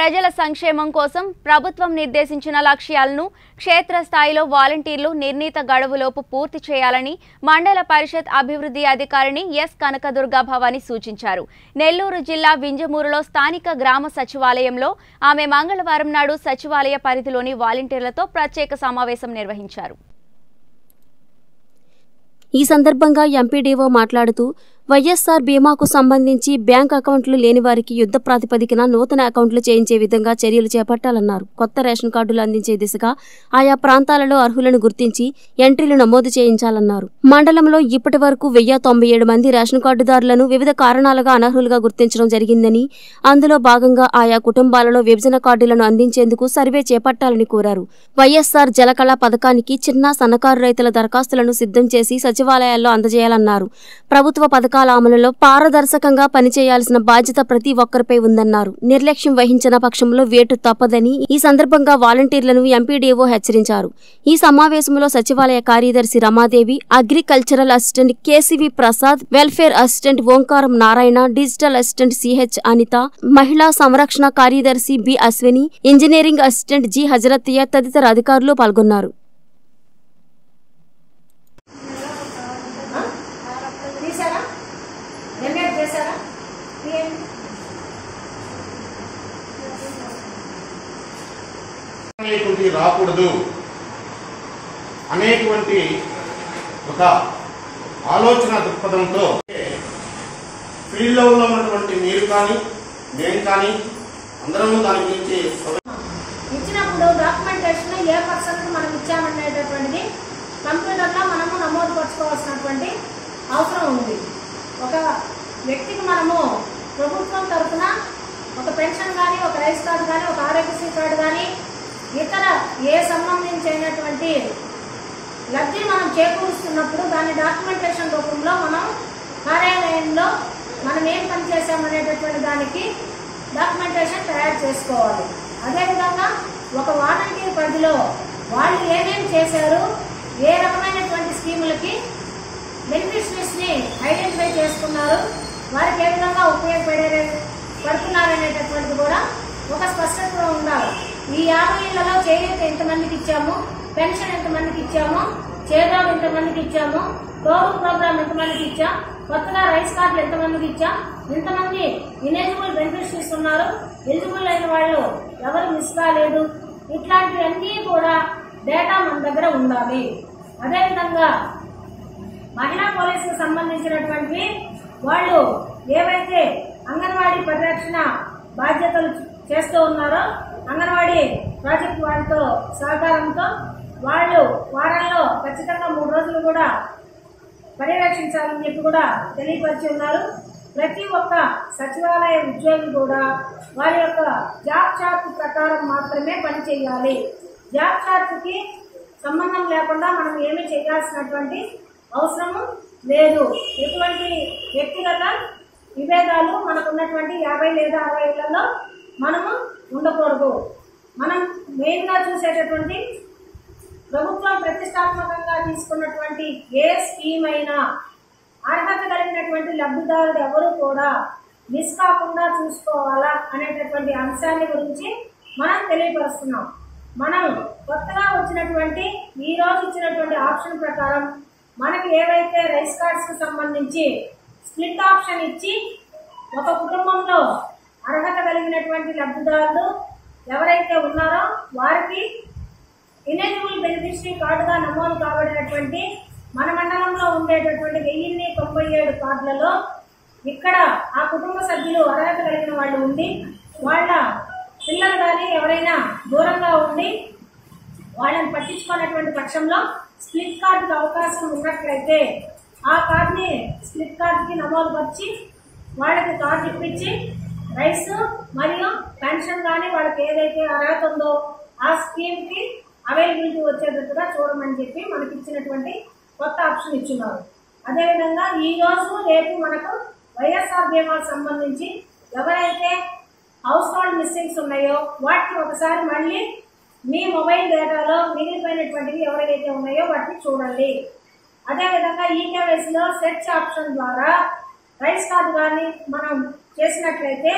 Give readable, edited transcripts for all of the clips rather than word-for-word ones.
ప్రజల సంక్షేమం కోసం ప్రభుత్వం నిర్దేశించిన లక్ష్యాలను క్షేత్రస్థాయిలో వాలంటీర్లు నిర్ణీత గడువులోపు పూర్తి చేయాలని మండల పరిషత్ అభివృద్ధి అధికారిని ఎస్ కనకదుర్గ భవాని సూచించారు. నెల్లూరు జిల్లా వింజమూరులో స్థానిక గ్రామ సచివాలయంలో ఆమె మంగళవారం నాడు సచివాలయ పరిధిలోని వాలంటీర్లతో ప్రత్యేక సమావేశం నిర్వహించారు. ఈ సందర్భంగా ఎంపీడీఓ మాట్లాడుతూ వైఎస్ఆర్ బీమాకు సంబంధించి బ్యాంక్ అకౌంట్లు లేని వారికి యుద్ధ ప్రాతిపదికన నూతన అకౌంట్లు చేయించే విధంగా చర్యలు చేపట్టాలన్నారు. కొత్త రేషన్ కార్డులు అందించే దిశగా ఆయా ప్రాంతాలలో అర్హులను గుర్తించి ఎంట్రీలు నమోదు చేయించాలన్నారు. మండలంలో ఇప్పటి వరకు 1097 మంది రేషన్ కార్డుదారులను వివిధ కారణాలుగా అనర్హులుగా గుర్తించడం జరిగిందని, అందులో భాగంగా ఆయా కుటుంబాలలో విభజన కార్డులను అందించేందుకు సర్వే చేపట్టాలని కోరారు. వైఎస్ఆర్ జలకళ పథకానికి చిన్న సన్నకారు రైతుల దరఖాస్తులను సిద్ధం చేసి సచివాలయాల్లో అందజేయాలన్నారు. ప్రభుత్వ పథకాల అమలులో పారదర్శకంగా పనిచేయాల్సిన బాధ్యత ప్రతి ఒక్కరిపై ఉందన్నారు. నిర్లక్ష్యం వహించిన పక్షంలో వేటు తప్పదని ఈ సందర్భంగా వాలంటీర్లను ఎంపీడీఓ హెచ్చరించారు. ఈ సమావేశంలో సచివాలయ కార్యదర్శి Ramadevi, agricultural assistant KCV Prasad, welfare assistant Omkaram Narayana, digital assistant CH Anitha, మహిళా సంరక్షణ కార్యదర్శి B Ashwini, engineering assistant G Hazaratya తదితర అధికారులు పాల్గొన్నారు. రాకూడదు అనేటువంటి ఒక ఆలోచన దృక్పథంతో ఫీల్డ్లో ఉన్నటువంటి మీరు కానీ మేము కానీ అందరము దాని గురించి ఇచ్చినప్పుడు డాక్యుమెంటేషన్ ఏ పర్సన్కి మనం ఇచ్చామనేటటువంటిది కంప్యూటర్లో మనము నమోదు పరచుకోవాల్సినటువంటి అవసరం ఉంది. ఒక వ్యక్తికి మనము ప్రభుత్వం తరఫున ఒక పెన్షన్ కానీ, ఒక రైస్ కార్డు కానీ, ఒక ఆరోగ్యశ్రీ కార్డు కానీ, ఇతర ఏ సంబంధించినటువంటి లబ్ధి మనం చేకూరుస్తున్నప్పుడు దాని డాక్యుమెంటేషన్ రూపంలో మనం కార్యాలయంలో మనం ఏం పని చేసామనేటటువంటి దానికి డాక్యుమెంటేషన్ తయారు చేసుకోవాలి. అదేవిధంగా ఒక వాలంటీర్ పరిధిలో వాళ్ళు ఏమేమి చేశారు, ఏ రకమైనటువంటి స్కీములకి బెనిఫిషరీస్ని ఐడెంటిఫై చేసుకున్నారు, వారికి ఏ విధంగా పడుతున్నారనేటటువంటిది కూడా ఒక స్పష్టత ఉండాలి. ఈ 50 ఇళ్లలో చేయూత ఎంతమందికి ఇచ్చాము, పెన్షన్ ఎంతమందికి ఇచ్చాము, చేదోడు ఎంతమందికి ఇచ్చాము, తోడు ప్రోగ్రామ్ ఎంతమందికి ఇచ్చాం, కొత్తగా రైస్ కార్డులు ఎంతమందికి ఇచ్చాం, ఇంతమంది ఇనెలిజిబుల్ బెనిఫిషరీస్ ఉన్నారు, ఎలిజిబుల్ అయిన వాళ్ళు ఎవరు మిస్ కాలేదు, ఇట్లాంటివన్నీ కూడా డేటా మన దగ్గర ఉండాలి. అదేవిధంగా మహిళా పోలీసుకు సంబంధించినటువంటి వాళ్ళు ఏవైతే అంగన్వాడీ పరిరక్షణ బాధ్యతలు చేస్తూ ఉన్నారో అంగన్వాడీ ప్రాజెక్ట్ వాళ్ళతో సహకారంతో వాళ్ళు వారంలో ఖచ్చితంగా 3 రోజులు కూడా పర్యవేక్షించాలని చెప్పి కూడా తెలియపరిచి ఉన్నారు. ప్రతి ఒక్క సచివాలయ ఉద్యోగి కూడా వారి యొక్క జాబ్ చార్ట్ ప్రకారం మాత్రమే పనిచేయాలి. జాబ్ చార్ట్కి సంబంధం లేకుండా మనం ఏమీ చేయాల్సినటువంటి అవసరము లేదు. ఎటువంటి వ్యక్తిగత విభేదాలు మనకున్నటువంటి 50 లేదా 60 ఇళ్లలో మనము ఉండకూడదు. మనం మెయిన్గా చూసేటటువంటి ప్రభుత్వం ప్రతిష్టాత్మకంగా తీసుకున్నటువంటి ఏ స్కీమ్ అయినా అర్హత కలిగినటువంటి లబ్ధిదారులు ఎవరు కూడా మిస్ కాకుండా చూసుకోవాలా అనేటటువంటి అంశాన్ని గురించి మనం తెలియపరుస్తున్నాం. మనం కొత్తగా వచ్చినటువంటి ఈ రోజు ఇచ్చినటువంటి ఆప్షన్ ప్రకారం మనకి ఏవైతే రైస్ కార్డ్స్కి సంబంధించి స్ప్లిట్ ఆప్షన్ ఇచ్చి ఒక కుటుంబంలో అర్హత కలిగినటువంటి లబ్ధిదారులు ఎవరైతే ఉన్నారో వారికి ఇనెలిజిబుల్ బెనిఫిషరీ కార్డుగా నమోదు కాబడినటువంటి మన మండలంలో ఉండేటటువంటి 1097 కార్డులలో ఇక్కడ ఆ కుటుంబ సభ్యులు అర్హత కలిగిన వాళ్ళు ఉండి వాళ్ళ పిల్లలు కానీ ఎవరైనా దూరంగా ఉండి వాళ్ళని పట్టించుకున్నటువంటి పక్షంలో స్ప్లిట్ కార్డుకి అవకాశం ఉన్నట్లయితే ఆ కార్డుని స్ప్లిట్ కార్డుకి నమోదు పరిచి వాళ్ళకి కార్డు ఇప్పించి రైస్ మరియు పెన్షన్ కానీ వాళ్ళకి ఏదైతే అర్హత ఉందో ఆ స్కీమ్కి అవైలబిలిటీ వచ్చేటట్టుగా చూడమని చెప్పి మనకి ఇచ్చినటువంటి కొత్త ఆప్షన్ ఇచ్చున్నారు. అదేవిధంగా ఈ రోజు రేపు మనకు వైఎస్ఆర్ బీమాకు సంబంధించి ఎవరైతే హౌస్ హోల్డ్ మిస్సింగ్స్ ఉన్నాయో వాటిని ఒకసారి మళ్ళీ మీ మొబైల్ డేటాలో మిగిలిపోయినటువంటివి ఎవరైతే ఉన్నాయో వాటిని చూడండి. అదేవిధంగా ఈకేవైసీలో సెర్చ్ ఆప్షన్ ద్వారా రైస్ కార్డు కానీ మనం చేసినట్లయితే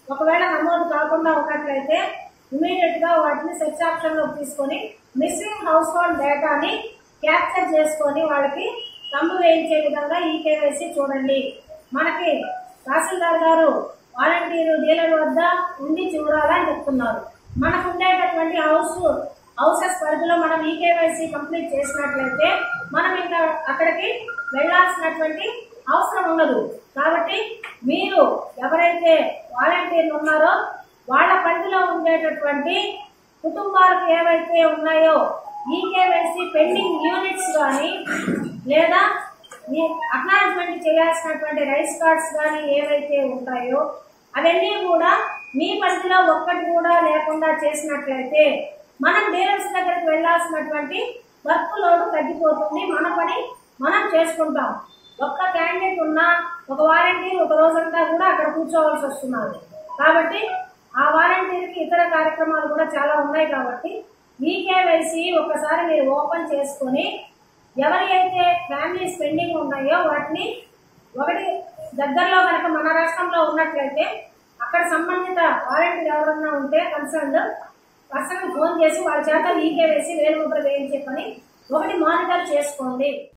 ఒకవేళ నమోదు కాకుండా ఉన్నట్లయితే ఇమీడియట్ గా వాటిని సెర్చ్ ఆప్షన్ లోకి తీసుకొని మిస్సింగ్ హౌస్ హోల్డ్ డేటాని క్యాప్చర్ చేసుకొని వాళ్ళకి తంబు వేయించే విధంగా ఈ కేవైసీ చూడండి. మనకి తహసీల్దార్ గారు వాలంటీరు డీలర్ వద్ద ఉండి చూడాలని చెప్తున్నారు. మనకు ఉండేటటువంటి హౌసెస్ పరిధిలో మనం ఈ కేవైసీ కంప్లీట్ చేసినట్లయితే మనం ఇంకా అక్కడికి వెళ్లాల్సినటువంటి అవసరం ఉండదు. కాబట్టి మీరు ఎవరైతే వాలంటీర్లు ఉన్నారో వాళ్ళ పరిధిలో ఉండేటటువంటి కుటుంబాలకు ఏవైతే ఉన్నాయో ఈ కేవైసీ పెండింగ్ యూనిట్స్ కానీ లేదా అక్నాలెడ్జ్మెంట్ చేయాల్సినటువంటి రైస్ కార్డ్స్ కానీ ఏవైతే ఉంటాయో అవన్నీ కూడా మీ పరిధిలో ఒక్కటి కూడా లేకుండా చేసినట్లయితే మనం డీలర్స్ దగ్గరికి వెళ్లాల్సినటువంటి వర్క్ లోడ్ తగ్గిపోతుంది. మన పని మనం చేసుకుంటాం. ఒక్క క్యాండిడేట్ ఉన్నా ఒక వాలంటీర్ ఒక రోజంతా కూడా అక్కడ కూర్చోవలసి వస్తున్నారు. కాబట్టి ఆ వాలంటీర్కి ఇతర కార్యక్రమాలు కూడా చాలా ఉన్నాయి. కాబట్టి ఈ కేవైసీ ఒకసారి మీరు ఓపెన్ చేసుకొని ఎవరి అయితే ఫ్యామిలీస్ పెండింగ్ ఉన్నాయో వాటిని ఒకటి దగ్గరలో కనుక మన రాష్ట్రంలో ఉన్నట్లయితే అక్కడ సంబంధిత వాలంటీర్ ఎవరన్నా ఉంటే కన్సర్న్ పర్సన్ ఫోన్ చేసి వాళ్ళ చేత ఈ కేవైసీ వేలుముద్ర వేయించే పని ఒకటి మానిటర్ చేసుకోండి.